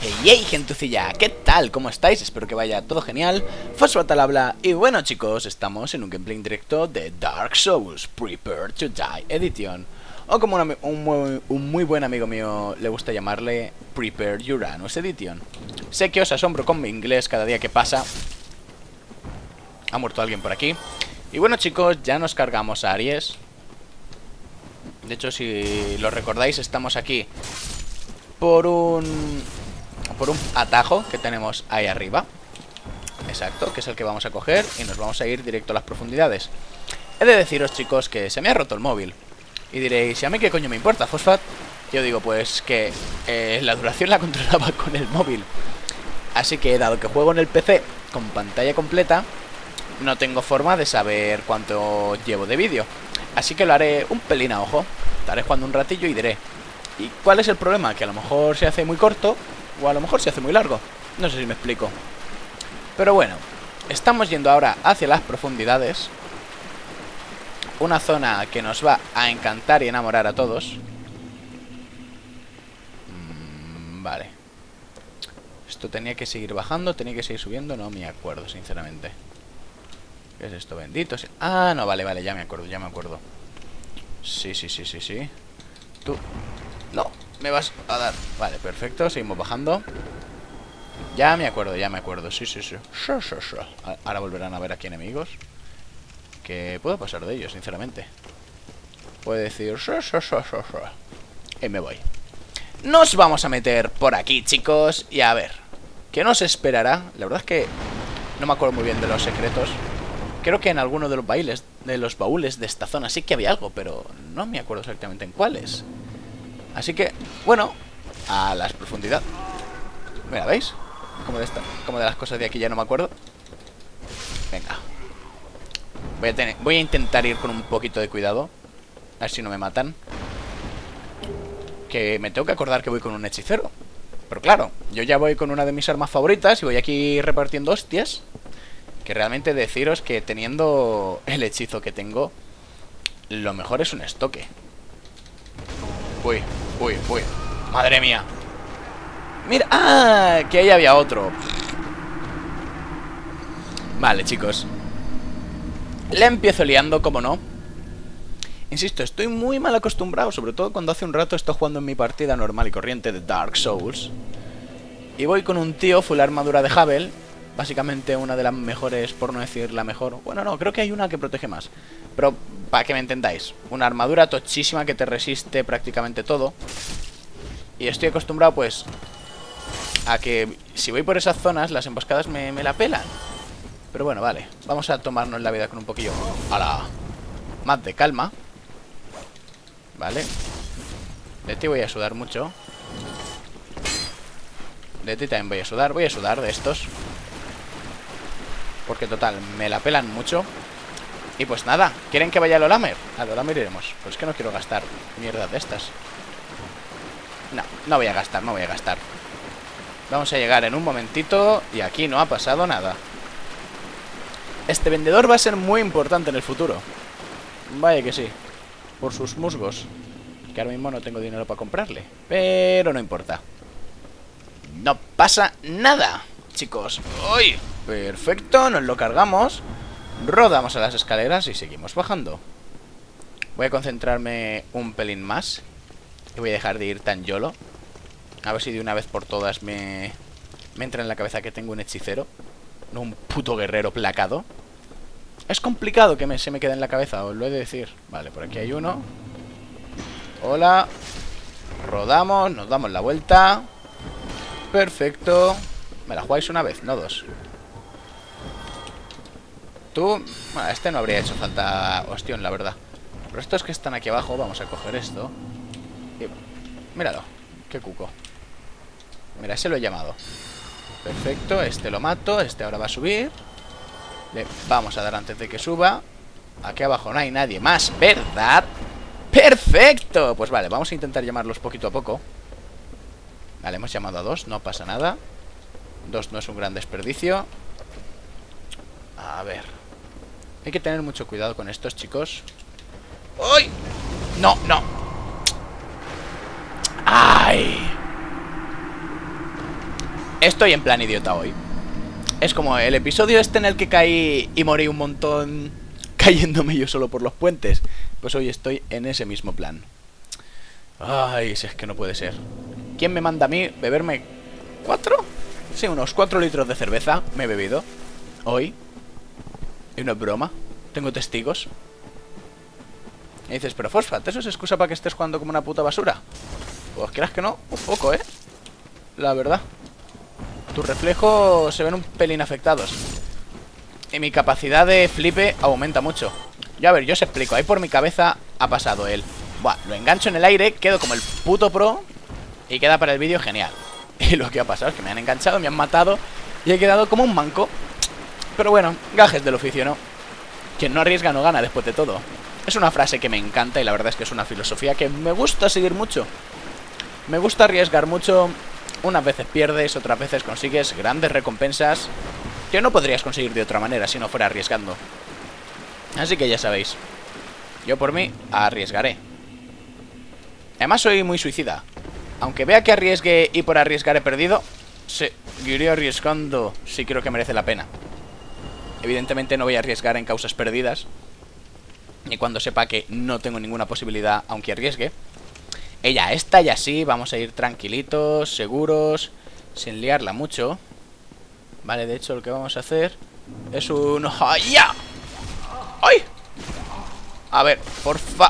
Hey gentucilla, ¿qué tal? ¿Cómo estáis? Espero que vaya todo genial. Fosfat al habla. Y bueno chicos, estamos en un gameplay directo de Dark Souls Prepare to Die Edition, o como un muy buen amigo mío le gusta llamarle, Prepare Uranus Edition. Sé que os asombro con mi inglés cada día que pasa. Ha muerto alguien por aquí. Y bueno chicos, ya nos cargamos a Aries. De hecho, si lo recordáis, estamos aquí por un atajo que tenemos ahí arriba. Exacto, que es el que vamos a coger y nos vamos a ir directo a las profundidades. He de deciros chicos que se me ha roto el móvil. Y diréis, ¿y a mí qué coño me importa, Fosfat? Yo digo, pues que la duración la controlaba con el móvil. Así que dado que juego en el PC con pantalla completa, no tengo forma de saber cuánto llevo de vídeo. Así que lo haré un pelín a ojo. Estaré jugando un ratillo y diré. ¿Y cuál es el problema? Que a lo mejor se hace muy corto o a lo mejor se hace muy largo. No sé si me explico. Pero bueno, estamos yendo ahora hacia las profundidades. Una zona que nos va a encantar y enamorar a todos. Vale. Esto tenía que seguir bajando, tenía que seguir subiendo. No me acuerdo, sinceramente. ¿Qué es esto? Bendito. Ah, no, vale, ya me acuerdo, Sí. Tú. No, me vas a dar. Vale, perfecto, seguimos bajando. Ya me acuerdo, sí. Ahora volverán a ver aquí enemigos. ¿Qué puedo pasar de ellos, sinceramente? Puede decir y me voy. Nos vamos a meter por aquí, chicos. Y a ver, ¿qué nos esperará? La verdad es que no me acuerdo muy bien de los secretos. Creo que en alguno de los baúles de esta zona sí que había algo, pero no me acuerdo exactamente en cuáles. Así que, bueno, a las profundidades. Mira, ¿veis? Como de las cosas de aquí ya no me acuerdo. Venga. Voy a intentar ir con un poquito de cuidado. A ver si no me matan. Que me tengo que acordar que voy con un hechicero. Pero claro, yo ya voy con una de mis armas favoritas y voy aquí repartiendo hostias. Que realmente deciros que teniendo el hechizo que tengo, lo mejor es un estoque. Uy. Madre mía. Mira, ¡ah! Que ahí había otro. Vale, chicos. Le empiezo liando, como no. Insisto, estoy muy mal acostumbrado, sobre todo cuando hace un rato estoy jugando en mi partida normal y corriente de Dark Souls. Y voy con un tío full armadura de Havel. Básicamente una de las mejores, por no decir la mejor. Bueno, no, creo que hay una que protege más. Pero, para que me entendáis, una armadura tochísima que te resiste prácticamente todo. Y estoy acostumbrado, pues, a que si voy por esas zonas, las emboscadas me la pelan. Pero bueno, vale, vamos a tomarnos la vida con un poquillo más de calma. Vale. De ti voy a sudar mucho. De ti también voy a sudar de estos. Porque total, me la pelan mucho. Y pues nada, ¿quieren que vaya a Lolamer? A Lolamer iremos. Pues es que no quiero gastar mierda de estas. No voy a gastar. Vamos a llegar en un momentito. Y aquí no ha pasado nada. Este vendedor va a ser muy importante en el futuro. Vaya que sí. Por sus musgos. Que ahora mismo no tengo dinero para comprarle. Pero no importa. No pasa nada, chicos. ¡Uy! Perfecto, nos lo cargamos. Rodamos a las escaleras y seguimos bajando. Voy a concentrarme un pelín más. Y voy a dejar de ir tan YOLO. A ver si de una vez por todas me entra en la cabeza que tengo un hechicero, no un puto guerrero placado. Es complicado que se me quede en la cabeza, os lo he de decir. Vale, por aquí hay uno. Hola. Rodamos, nos damos la vuelta. Perfecto. Me la jugáis una vez, no dos. Tú, bueno, este no habría hecho falta ostión, la verdad. Pero estos que están aquí abajo, vamos a coger esto. Y, míralo, qué cuco. Mira, ese lo he llamado. Perfecto, este lo mato, este ahora va a subir. Le vamos a dar antes de que suba. Aquí abajo no hay nadie más, ¿verdad? ¡Perfecto! Pues vale, vamos a intentar llamarlos poquito a poco. Vale, hemos llamado a dos, no pasa nada. Dos no es un gran desperdicio. A ver. Hay que tener mucho cuidado con estos, chicos. ¡Uy! ¡No! ¡Ay! Estoy en plan idiota hoy. Es como el episodio este en el que caí y morí un montón cayéndome yo solo por los puentes. Pues hoy estoy en ese mismo plan. Ay, si es que no puede ser. ¿Quién me manda a mí beberme 4? Sí, unos 4 litros de cerveza me he bebido hoy. Y no es broma. Tengo testigos. Y dices, pero Fosfat, ¿eso es excusa para que estés jugando como una puta basura? Pues quieras que no, un poco, la verdad. Tus reflejos se ven un pelín afectados. Y mi capacidad de flipe aumenta mucho. Yo, a ver, yo os explico. Ahí por mi cabeza ha pasado él. Buah, lo engancho en el aire, quedo como el puto pro y queda para el vídeo genial. Y lo que ha pasado es que me han enganchado, me han matado y he quedado como un manco. Pero bueno, gajes del oficio, ¿no? Quien no arriesga no gana después de todo. Es una frase que me encanta y la verdad es que es una filosofía que me gusta seguir mucho. Me gusta arriesgar mucho. Unas veces pierdes, otras veces consigues grandes recompensas que no podrías conseguir de otra manera si no fuera arriesgando. Así que ya sabéis, yo por mí arriesgaré. Además soy muy suicida. Aunque vea que arriesgue y por arriesgar he perdido, seguiré arriesgando si creo que merece la pena. Evidentemente no voy a arriesgar en causas perdidas, ni cuando sepa que no tengo ninguna posibilidad aunque arriesgue. Ella esta y así, vamos a ir tranquilitos, seguros, sin liarla mucho. Vale, de hecho lo que vamos a hacer es un... ¡Ya! ¡Ay! A ver, porfa.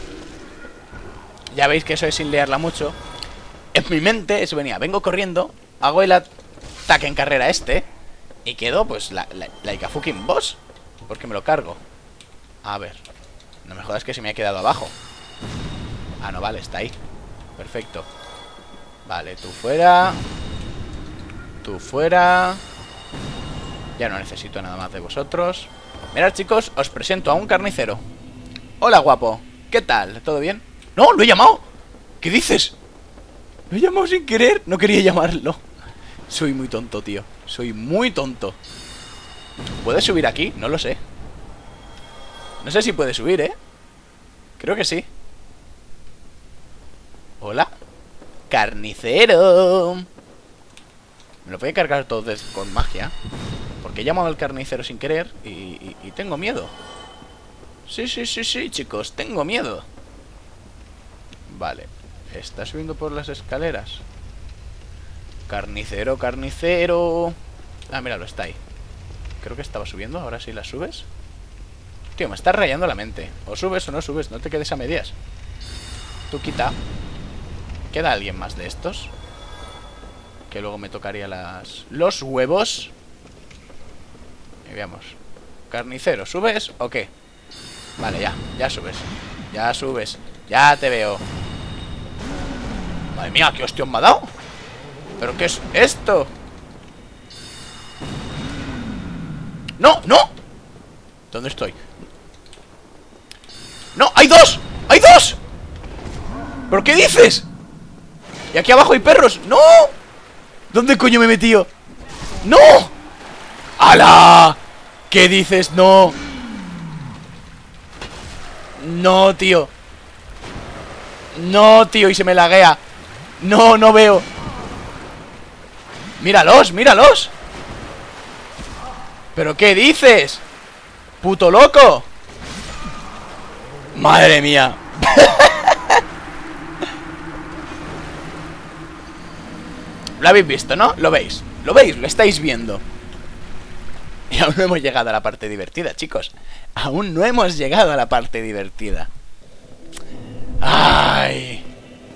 Ya veis que eso es sin liarla mucho. En mi mente eso venía, vengo corriendo, hago el ataque en carrera y quedo pues like a fucking boss, porque me lo cargo. A ver, no me jodas que se me ha quedado abajo. Ah, no, vale, está ahí. Perfecto. Vale, tú fuera. Tú fuera. Ya no necesito nada más de vosotros. Mirad, chicos, os presento a un carnicero. Hola, guapo. ¿Qué tal? ¿Todo bien? ¡No! ¡Lo he llamado! ¿Qué dices? Lo he llamado sin querer. No quería llamarlo. Soy muy tonto, tío. Soy muy tonto. ¿Puedes subir aquí? No lo sé. No sé si puede subir, Creo que sí. Hola. Carnicero. Me lo voy a cargar todo con magia, porque he llamado al carnicero sin querer y tengo miedo. Sí, chicos, tengo miedo. Vale. Está subiendo por las escaleras. Carnicero, carnicero. Ah, míralo, está ahí. Creo que estaba subiendo, ahora sí la subes. Tío, me estás rayando la mente. O subes o no subes, no te quedes a medias. Tú quita. ¿Queda alguien más de estos? Que luego me tocaría los huevos. Y veamos. Carnicero, ¿subes o qué? Vale, ya subes. Ya subes. Ya te veo. Madre mía, ¿qué hostión me ha dado? ¿Pero qué es esto? ¡No, no! ¿Dónde estoy? ¡No! ¡Hay dos! ¡Hay dos! ¿Pero qué dices? Y aquí abajo hay perros. ¡No! ¿Dónde coño me he metido? ¡No! ¡Hala! ¿Qué dices? ¡No! No, tío. No, tío, y se me laguea. No, no veo. Míralos, míralos. ¿Pero qué dices? ¡Puto loco! ¡Madre mía! Lo habéis visto, ¿no? Lo veis, lo estáis viendo. Y aún no hemos llegado a la parte divertida, chicos. Aún no hemos llegado a la parte divertida. ¡Ay!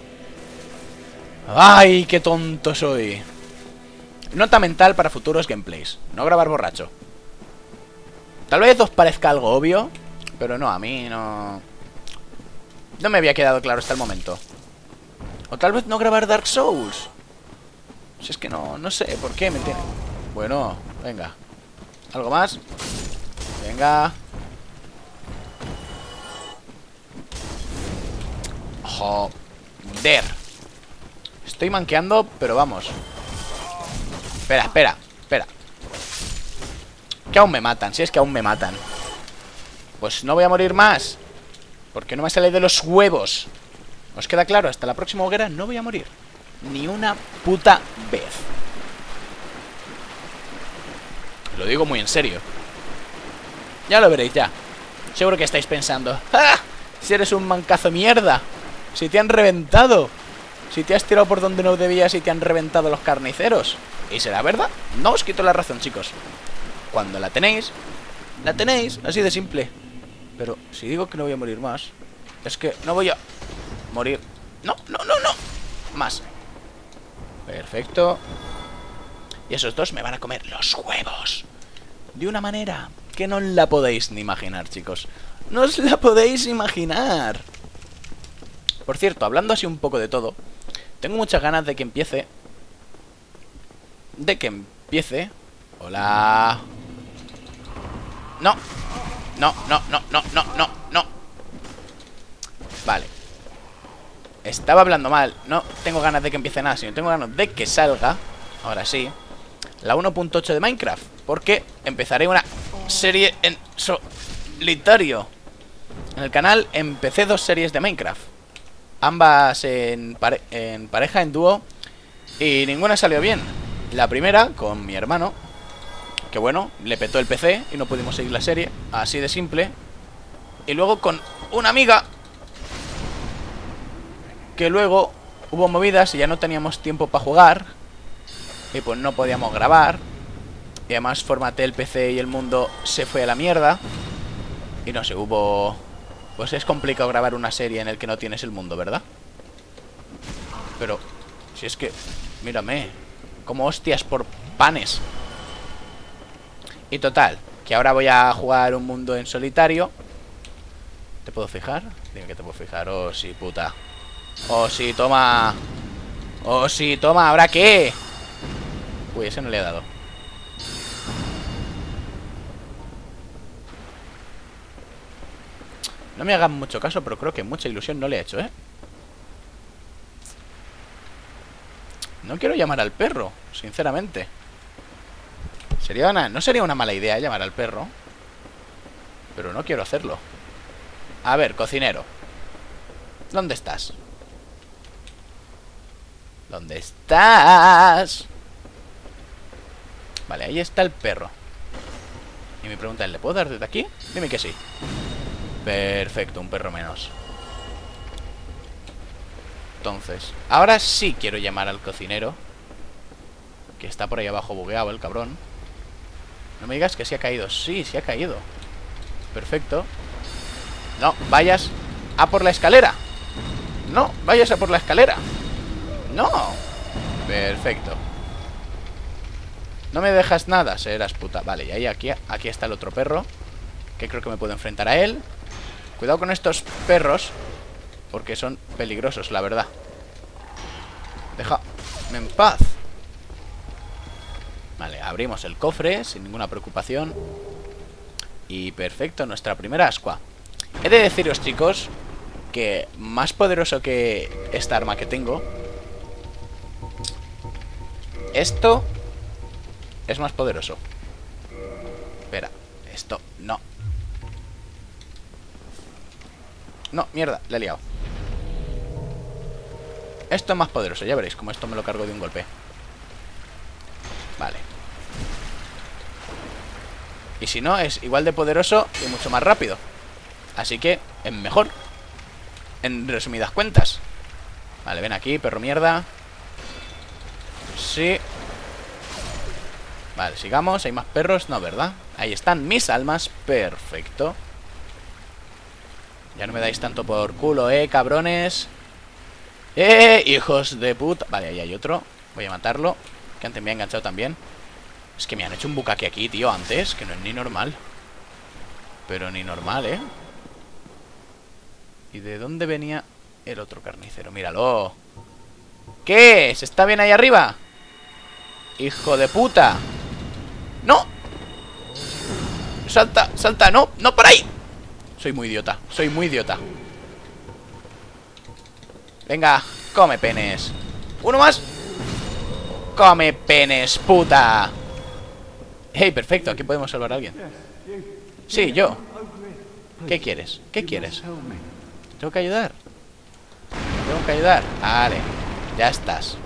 ¡Ay, qué tonto soy! Nota mental para futuros gameplays. No grabar borracho. Tal vez os parezca algo obvio, pero no, a mí no... No me había quedado claro hasta el momento. O tal vez no grabar Dark Souls. Si es que no sé por qué me tiene. Bueno, venga. ¿Algo más? Venga. Joder. Estoy manqueando, pero vamos. Espera. Que aún me matan, si es que aún me matan. Pues no voy a morir más, porque no me sale de los huevos. ¿Os queda claro? Hasta la próxima hoguera no voy a morir. Ni una puta vez. Lo digo muy en serio. Ya lo veréis, ya. Seguro que estáis pensando: ¡ah! Si eres un mancazo mierda. Si te han reventado. Si te has tirado por donde no debías y te han reventado los carniceros. ¿Y será verdad? No os quito la razón, chicos. Cuando la tenéis, así de simple. Pero si digo que no voy a morir más, es que no voy a morir. No, no, no, no. Más. Perfecto. Y esos dos me van a comer los huevos. De una manera que no la podéis ni imaginar, chicos. No os la podéis imaginar. Por cierto, hablando así un poco de todo, tengo muchas ganas de que empiece. Hola. No. No, no, no, no, no, no, no. Vale. Estaba hablando mal. No tengo ganas de que empiece nada, sino tengo ganas de que salga, ahora sí, la 1.8 de Minecraft. Porque empezaré una serie en solitario. En el canal empecé 2 series de Minecraft. Ambas en pareja, en dúo. Y ninguna salió bien. La primera con mi hermano, que bueno, le petó el PC y no pudimos seguir la serie. Así de simple. Y luego con una amiga, que luego hubo movidas y ya no teníamos tiempo para jugar. Y pues no podíamos grabar. Y además formaté el PC y el mundo se fue a la mierda. Y no sé, pues es complicado grabar una serie en el que no tienes el mundo, ¿verdad? Pero si es que, mírame, como hostias por panes. Y total, que ahora voy a jugar un mundo en solitario. ¿Te puedo fijar? Dime que te puedo fijar. Oh, sí, puta. Oh, sí, toma. Oh, sí, toma. ¿Ahora qué? Uy, ese no le he dado. No me hagan mucho caso, pero creo que mucha ilusión no le he hecho, ¿eh? No quiero llamar al perro, sinceramente. No sería una mala idea llamar al perro, pero no quiero hacerlo. A ver, cocinero, ¿dónde estás? ¿Dónde estás? Vale, ahí está el perro. Y mi pregunta es, ¿le puedo dar desde aquí? Dime que sí. Perfecto, un perro menos. Entonces, ahora sí quiero llamar al cocinero, que está por ahí abajo bugueado el cabrón. No me digas que se ha caído. Sí, se ha caído. Perfecto. No, vayas a por la escalera. No, vayas a por la escalera. No. Perfecto. No me dejas nada, serás puta. Vale, y ahí aquí está el otro perro, que creo que me puedo enfrentar a él. Cuidado con estos perros, porque son peligrosos, la verdad. Déjame en paz. Vale, abrimos el cofre sin ninguna preocupación. Y perfecto, nuestra primera ascua. He de deciros, chicos, que más poderoso que esta arma que tengo, esto es más poderoso. Espera, esto no. No, mierda, le he liado. Esto es más poderoso, ya veréis como esto me lo cargo de un golpe. Vale. Y si no, es igual de poderoso y mucho más rápido. Así que es mejor, en resumidas cuentas. Vale, ven aquí, perro mierda. Sí. Vale, sigamos, hay más perros, no, ¿verdad? Ahí están mis almas, perfecto. Ya no me dais tanto por culo, cabrones. Hijos de puta. Vale, ahí hay otro, voy a matarlo, que antes me ha enganchado también. Es que me han hecho un bucaque aquí, tío, antes, que no es ni normal. Pero ni normal, ¿Y de dónde venía el otro carnicero? Míralo. ¿Qué? ¿Se está bien ahí arriba? ¡Hijo de puta! ¡No! ¡Salta, salta! ¡No! ¡No por ahí! Soy muy idiota, soy muy idiota. Venga, come penes. ¡Uno más! ¡Come penes, puta! Hey, perfecto, aquí podemos salvar a alguien. Sí, yo. ¿Qué quieres? ¿Qué quieres? ¿Tengo que ayudar? ¿Tengo que ayudar? Vale, ya estás.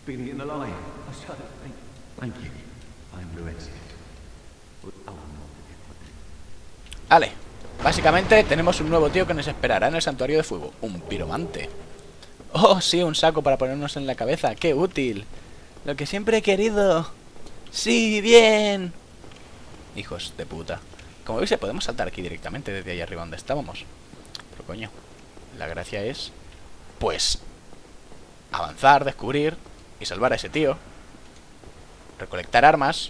Feeling it in the line. Thank you. I'm Luexia. Vale. Básicamente tenemos un nuevo tío que nos esperará en el santuario de fuego. Un piromante. Oh, sí, un saco para ponernos en la cabeza. ¡Qué útil! Lo que siempre he querido. ¡Sí, bien! Hijos de puta. Como veis, podemos saltar aquí directamente desde ahí arriba donde estábamos. Pero coño, la gracia es, pues, avanzar, descubrir y salvar a ese tío. Recolectar almas,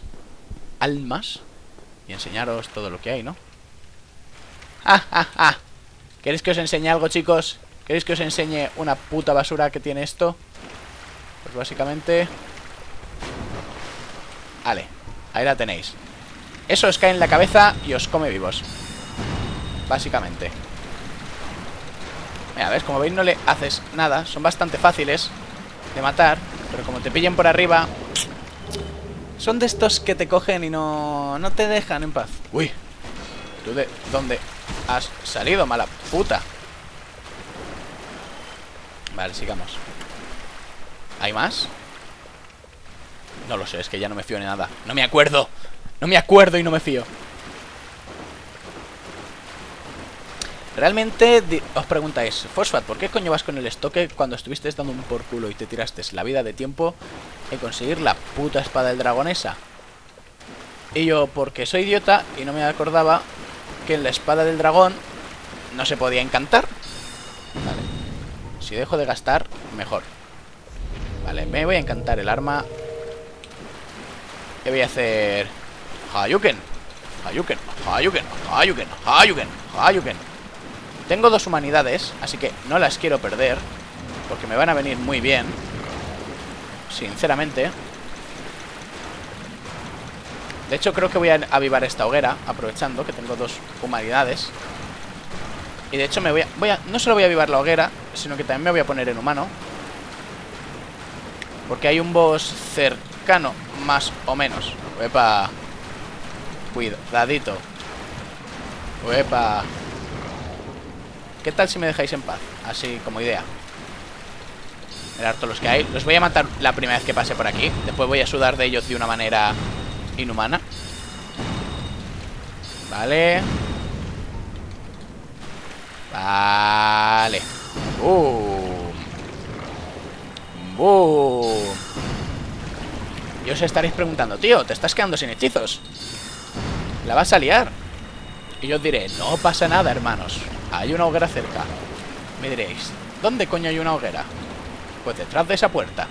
y enseñaros todo lo que hay, ¿no? ¡Ja, ja, ja! ¿Queréis que os enseñe algo, chicos? ¿Queréis que os enseñe una puta basura que tiene esto? Pues básicamente... Vale, ahí la tenéis. Eso os cae en la cabeza y os come vivos. Básicamente. Mira, ¿ves? Como veis no le haces nada. Son bastante fáciles de matar, pero como te pillen por arriba... Son de estos que te cogen y no te dejan en paz. Uy, ¿tú de dónde has salido, mala puta? Vale, sigamos. ¿Hay más? No lo sé, es que ya no me fío de nada. No me acuerdo. No me acuerdo y no me fío. Realmente os preguntáis, Fosfat, ¿por qué coño vas con el estoque cuando estuviste dando un por culo y te tiraste la vida de tiempo en conseguir la puta espada del dragón esa? Y yo, porque soy idiota y no me acordaba que en la espada del dragón no se podía encantar. Vale. Si dejo de gastar, mejor. Vale, me voy a encantar el arma. ¿Qué voy a hacer? Hayuken. Hayuken, Hayuken, Hayuken, Hayuken, Hayuken. Tengo 2 humanidades, así que no las quiero perder, porque me van a venir muy bien, sinceramente. De hecho, creo que voy a avivar esta hoguera, aprovechando que tengo 2 humanidades. Y de hecho me voy a no solo voy a avivar la hoguera, sino que también me voy a poner en humano, porque hay un boss cercano, más o menos. Uepa. Cuidadito. Uepa. ¿Qué tal si me dejáis en paz? Así como idea. Mirad todos los que hay. Los voy a matar la primera vez que pase por aquí. Después voy a sudar de ellos de una manera inhumana. Vale. Vale. Boom. Boom. Y os estaréis preguntando, tío, ¿te estás quedando sin hechizos? ¿La vas a liar? Y yo os diré, no pasa nada, hermanos. Hay una hoguera cerca. Me diréis, ¿dónde coño hay una hoguera? Pues detrás de esa puerta.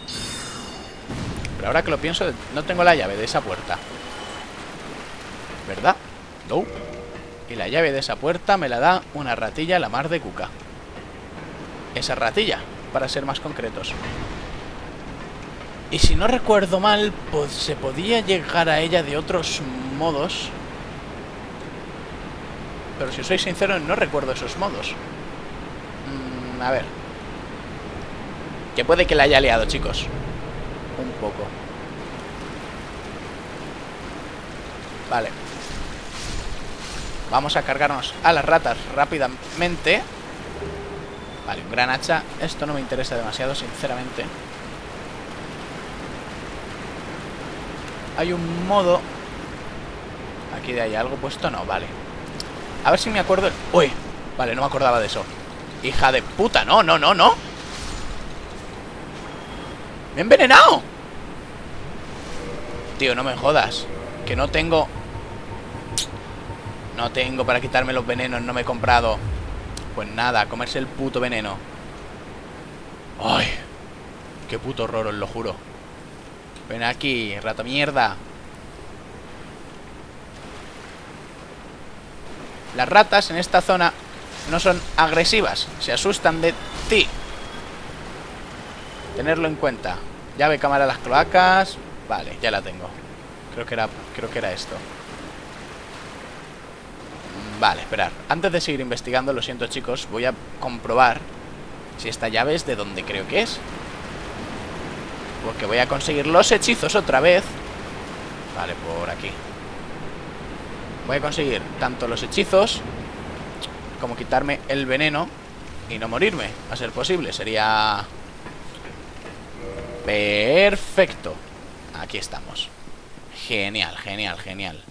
Pero ahora que lo pienso, no tengo la llave de esa puerta, ¿verdad? No. Y la llave de esa puerta me la da una ratilla la mar de cuca. Esa ratilla, para ser más concretos. Y si no recuerdo mal, pues se podía llegar a ella de otros modos. Pero si soy sincero, no recuerdo esos modos. A ver. Que puede que la haya liado, chicos. Un poco. Vale. Vamos a cargarnos a las ratas rápidamente. Vale, un gran hacha. Esto no me interesa demasiado, sinceramente. Hay un modo. Aquí de ahí algo puesto, no, vale. A ver si me acuerdo. Uy, vale, no me acordaba de eso. Hija de puta, no, no, no, no. ¡Me he envenenado! Tío, no me jodas. Que no tengo. No tengo para quitarme los venenos, no me he comprado. Pues nada, a comerse el puto veneno. Ay, qué puto horror, os lo juro. Ven aquí, rata mierda. Las ratas en esta zona no son agresivas, se asustan de ti. Tenerlo en cuenta. Llave cámara a las cloacas. Vale, ya la tengo. Creo que era esto. Vale, esperar. Antes de seguir investigando, lo siento, chicos, voy a comprobar si esta llave es de donde creo que es. Porque voy a conseguir los hechizos otra vez. Vale, por aquí. Voy a conseguir tanto los hechizos como quitarme el veneno y no morirme, a ser posible. Sería Perfecto. Aquí estamos. Genial, genial, genial.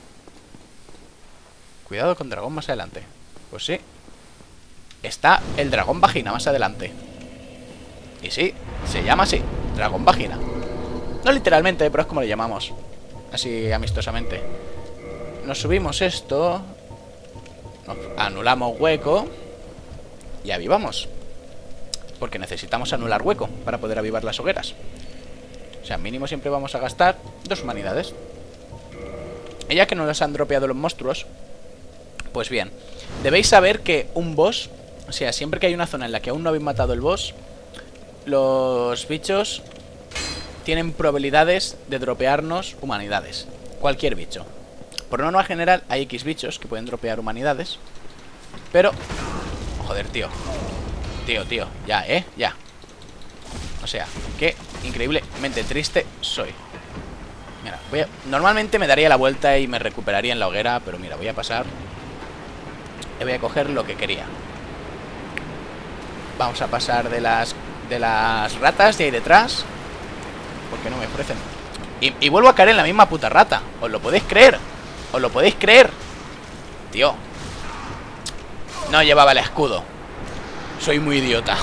Cuidado con dragón más adelante. Pues sí. Está el dragón vagina más adelante. Y sí, se llama así, dragón vagina. No literalmente, pero es como le llamamos. Así amistosamente. Nos subimos esto. Nos anulamos hueco. Y avivamos. Porque necesitamos anular hueco para poder avivar las hogueras. O sea, mínimo siempre vamos a gastar 2 humanidades. Y ya que no nos han dropeado los monstruos, pues bien, debéis saber que un boss, o sea, siempre que hay una zona en la que aún no habéis matado el boss, los bichos tienen probabilidades de dropearnos humanidades. Cualquier bicho. Por norma general hay X bichos que pueden dropear humanidades. Pero... joder, tío. Tío, ya, ya. O sea, qué increíblemente triste soy. Mira, normalmente me daría la vuelta y me recuperaría en la hoguera, pero mira, voy a pasar. Y voy a coger lo que quería. Vamos a pasar de las ratas de ahí detrás, porque no me ofrecen. Y vuelvo a caer en la misma puta rata. ¿Os lo podéis creer? ¿Os lo podéis creer? Tío. No llevaba el escudo. Soy muy idiota.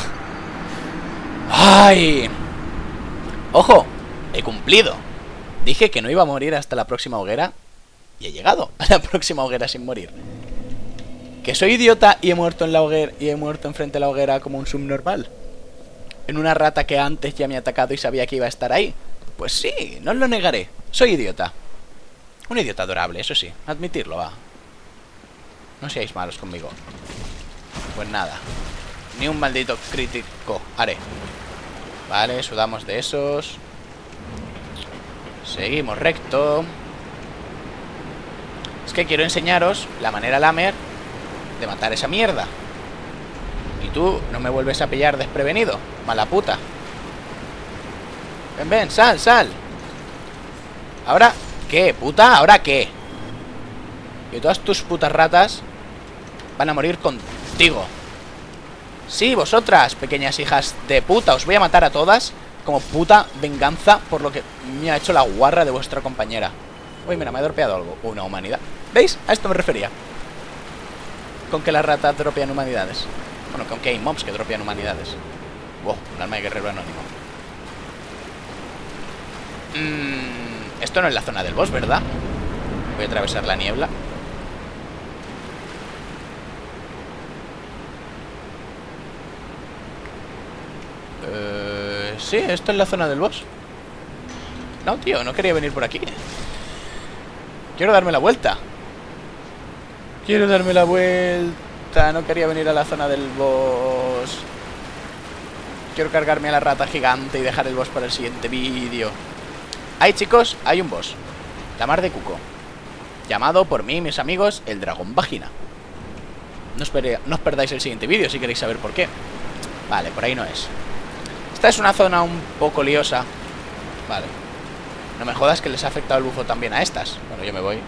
¡Ay! ¡Ojo! He cumplido. Dije que no iba a morir hasta la próxima hoguera. Y he llegado a la próxima hoguera sin morir. ¿Que soy idiota y he muerto en la hoguera y he muerto enfrente de la hoguera como un subnormal? ¿En una rata que antes ya me ha atacado y sabía que iba a estar ahí? Pues sí, no os lo negaré. Soy idiota. Un idiota adorable, eso sí. Admitirlo, va. No seáis malos conmigo. Pues nada. Ni un maldito crítico haré. Vale, sudamos de esos. Seguimos recto. Es que quiero enseñaros la manera lamer de matar esa mierda. Y tú no me vuelves a pillar desprevenido, mala puta. Ven, ven, sal, sal. ¿Ahora qué, puta? ¿Ahora qué? Y todas tus putas ratas van a morir contigo. Sí, vosotras, pequeñas hijas de puta. Os voy a matar a todas como puta venganza por lo que me ha hecho la guarra de vuestra compañera. Uy, mira, me ha dropeado algo. Una humanidad. ¿Veis? A esto me refería. Con que las ratas dropean humanidades. Bueno, con que hay mobs que dropean humanidades. Wow, un arma de guerrero anónimo. Esto no es la zona del boss, ¿verdad? Voy a atravesar la niebla. Sí, esto es la zona del boss. No, tío, no quería venir por aquí. Quiero darme la vuelta. Quiero darme la vuelta. No quería venir a la zona del boss. Quiero cargarme a la rata gigante y dejar el boss para el siguiente vídeo. Ahí, chicos, hay un boss. La mar de cuco. Llamado por mí y mis amigos el dragón vagina. No os perdáis el siguiente vídeo si queréis saber por qué. Vale, por ahí no es. Esta es una zona un poco liosa. Vale. No me jodas que les ha afectado el bufo también a estas. Bueno, yo me voy.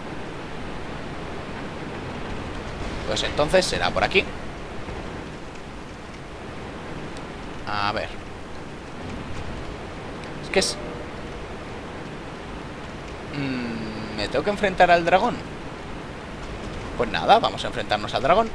Pues entonces será por aquí. A ver. Es que es... ¿me tengo que enfrentar al dragón? Pues nada, vamos a enfrentarnos al dragón.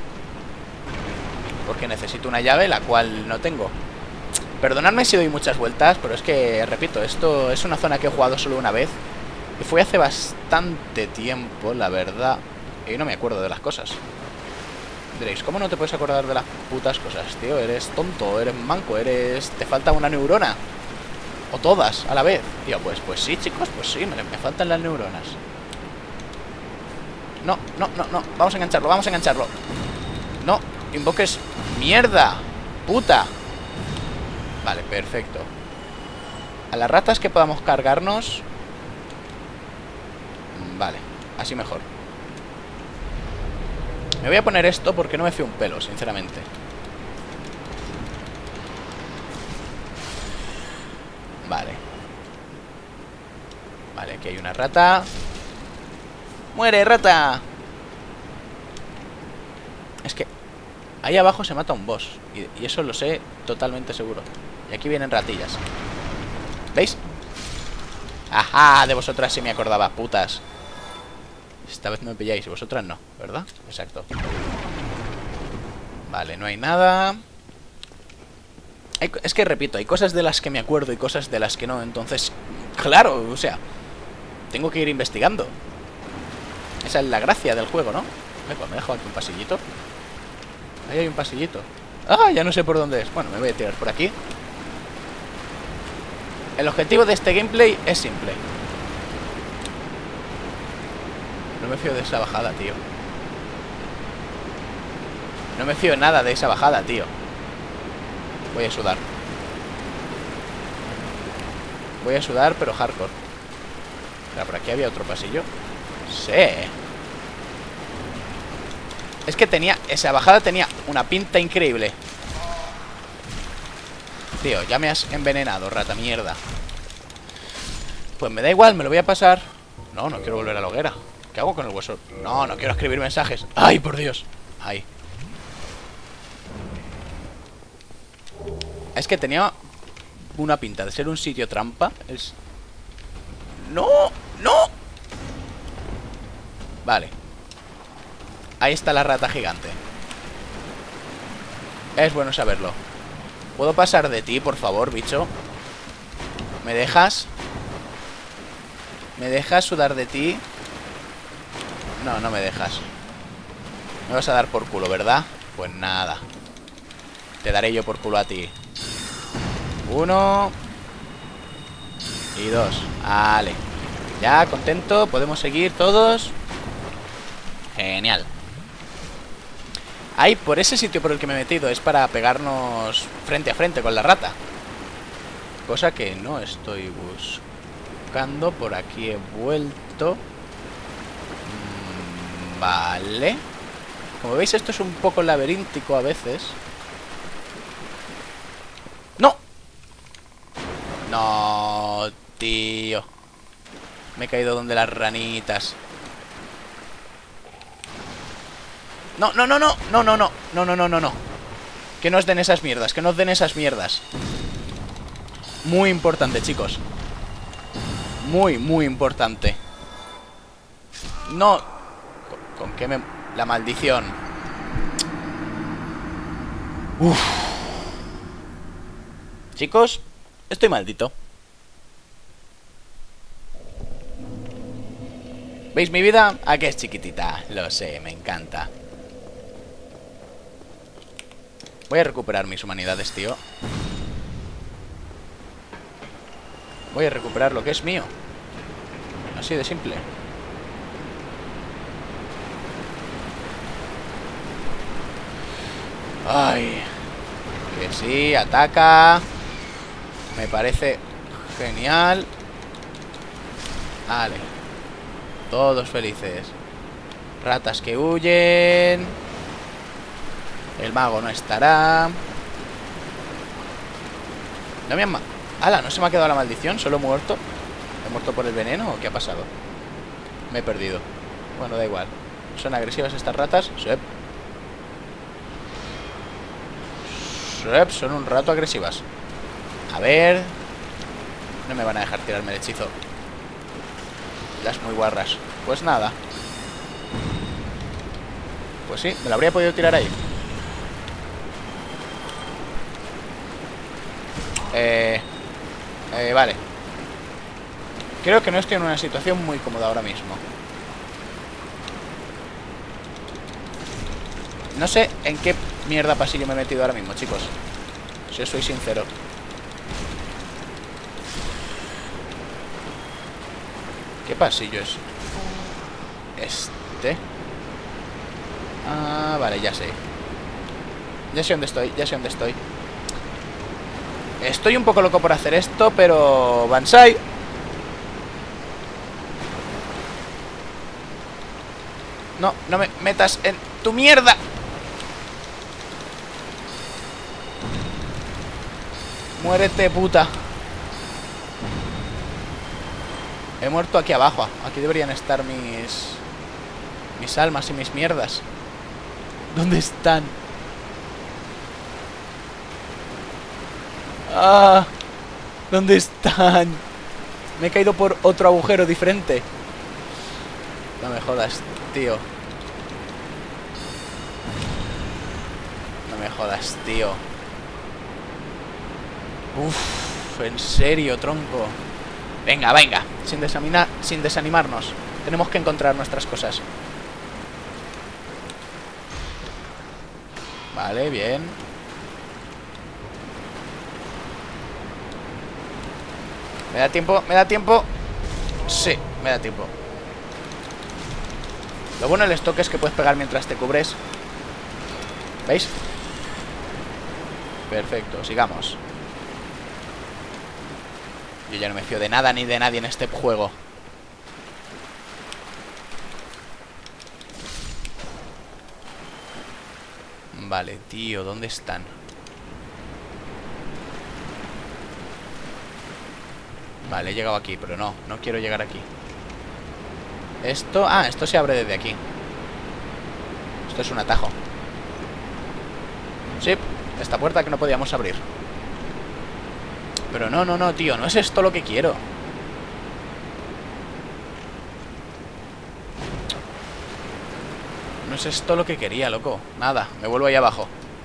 Porque necesito una llave, la cual no tengo. Perdonadme si doy muchas vueltas, pero es que, repito, esto es una zona que he jugado solo una vez. Y fue hace bastante tiempo, la verdad. Y no me acuerdo de las cosas. Diréis, ¿cómo no te puedes acordar de las putas cosas, tío? Eres tonto, eres manco, te falta una neurona. O todas, a la vez. Tío, pues sí, chicos, pues sí, me faltan las neuronas. No, no, no, no, vamos a engancharlo, vamos a engancharlo. No, invoques mierda, puta. Vale, perfecto. A las ratas que podamos cargarnos. Vale, así mejor. Me voy a poner esto porque no me fío un pelo, sinceramente. Vale. Vale, aquí hay una rata. ¡Muere, rata! Es que ahí abajo se mata un boss. Y eso lo sé totalmente seguro. Y aquí vienen ratillas. ¿Veis? Ajá, de vosotras sí me acordaba, putas. Esta vez no me pilláis, vosotras no, ¿verdad? Exacto. Vale, no hay nada. Es que repito, hay cosas de las que me acuerdo y cosas de las que no. Entonces, claro, o sea, tengo que ir investigando. Esa es la gracia del juego, ¿no? Me dejo aquí un pasillito. Ahí hay un pasillito. Ah, ya no sé por dónde es. Bueno, me voy a tirar por aquí. El objetivo de este gameplay es simple. No me fío de esa bajada, tío. No me fío nada de esa bajada, tío. Voy a sudar. Voy a sudar, pero hardcore. Mira, por aquí había otro pasillo. Sí. Es que tenía... Esa bajada tenía una pinta increíble. Tío, ya me has envenenado, rata mierda. Pues me da igual, me lo voy a pasar. No, no quiero volver a la hoguera. ¿Qué hago con el hueso? No, no quiero escribir mensajes. ¡Ay, por Dios! ¡Ay! Es que tenía una pinta de ser un sitio trampa. ¡No! ¡No! Vale. Ahí está la rata gigante. Es bueno saberlo. ¿Puedo pasar de ti, por favor, bicho? ¿Me dejas? ¿Me dejas sudar de ti? No, no me dejas. Me vas a dar por culo, ¿verdad? Pues nada. Te daré yo por culo a ti. 1 y 2. Vale. Ya, contento. Podemos seguir todos. Genial. Ahí, por ese sitio por el que me he metido, es para pegarnos frente a frente con la rata. Cosa que no estoy buscando. Por aquí he vuelto. Vale. Como veis, esto es un poco laberíntico a veces. ¡No! No, tío. Me he caído donde las ranitas. No, no, no, no. No, no, no. No, no, no, no, no. Que no os den esas mierdas. Que no os den esas mierdas. Muy importante, chicos. Muy, muy importante. No. ¿Con qué me...? La maldición. Uf. Chicos, estoy maldito. ¿Veis mi vida? ¿A qué es chiquitita? Lo sé, me encanta. Voy a recuperar mis humanidades, tío. Voy a recuperar lo que es mío. Así de simple. Ay. Que sí, ataca. Me parece genial. Vale. Todos felices. Ratas que huyen. El mago no estará. No me han... ¡Hala! ¿No se me ha quedado la maldición? ¿Solo he muerto? ¿He muerto por el veneno o qué ha pasado? Me he perdido. Bueno, da igual. ¿Son agresivas estas ratas? Sí. Son un rato agresivas. A ver. No me van a dejar tirarme el hechizo. Las muy guarras. Pues nada. Pues sí, me lo habría podido tirar ahí. Vale. Creo que no estoy en una situación muy cómoda ahora mismo. No sé en qué mierda pasillo me he metido ahora mismo, chicos. Si os soy sincero. ¿Qué pasillo es? Este. Ah, vale, ya sé. Ya sé dónde estoy, ya sé dónde estoy. Estoy un poco loco por hacer esto, pero... Banzai. No, no me metas en tu mierda. Muérete, puta. He muerto aquí abajo. Aquí deberían estar mis almas y mis mierdas. ¿Dónde están? Ah. ¿Dónde están? Me he caído por otro agujero diferente. No me jodas, tío. No me jodas, tío. Uff, en serio, tronco. Venga, venga, sin desanimarnos. Tenemos que encontrar nuestras cosas. Vale, bien. ¿Me da tiempo? ¿Me da tiempo? Sí, me da tiempo. Lo bueno del stock es que puedes pegar mientras te cubres. ¿Veis? Perfecto, sigamos. Yo ya no me fío de nada ni de nadie en este juego. Vale, tío, ¿dónde están? Vale, he llegado aquí, pero no quiero llegar aquí. Esto... Ah, esto se abre desde aquí. Esto es un atajo. Sí, esta puerta que no podíamos abrir. Pero no, tío, no es esto lo que quiero. No es esto lo que quería, loco. Nada, me vuelvo ahí abajo.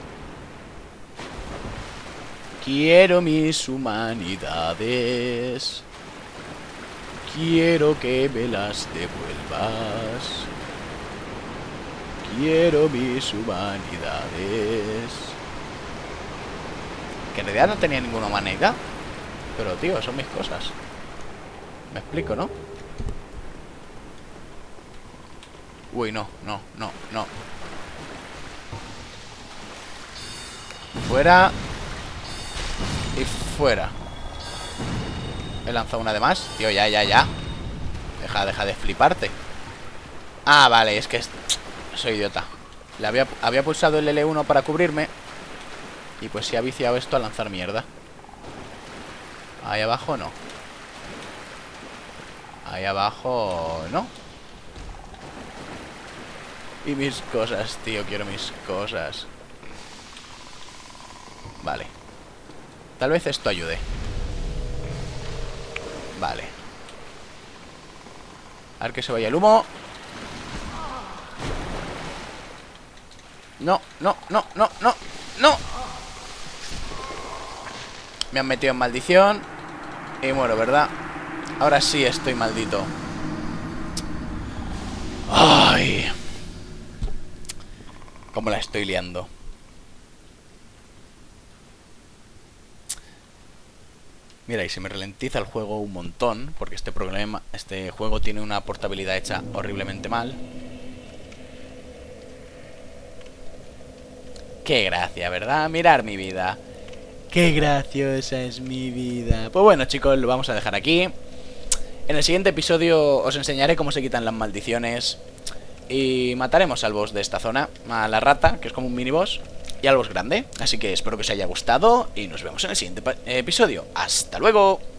Quiero mis humanidades. Quiero que me las devuelvas. Quiero mis humanidades. Que en realidad no tenía ninguna humanidad. Pero, tío, son mis cosas. Me explico, ¿no? Uy, no. Fuera. Y fuera. He lanzado una de más. Tío, ya. Deja de fliparte. Ah, vale, es que soy idiota. Había pulsado el L1 para cubrirme. Y pues se ha viciado esto a lanzar mierda. Ahí abajo no. Ahí abajo no. Y mis cosas, tío, quiero mis cosas. Vale. Tal vez esto ayude. Vale. A ver que se vaya el humo. No. Me han metido en maldición. Y muero, ¿verdad? Ahora sí estoy maldito. Ay. Cómo la estoy liando. Mira, y se me ralentiza el juego un montón. Porque este juego tiene una portabilidad hecha horriblemente mal. Qué gracia, ¿verdad? Mirar mi vida. Qué graciosa es mi vida. Pues bueno, chicos, lo vamos a dejar aquí. En el siguiente episodio os enseñaré cómo se quitan las maldiciones. Y mataremos al boss de esta zona. A la rata, que es como un mini boss. Y al boss grande. Así que espero que os haya gustado. Y nos vemos en el siguiente episodio. ¡Hasta luego!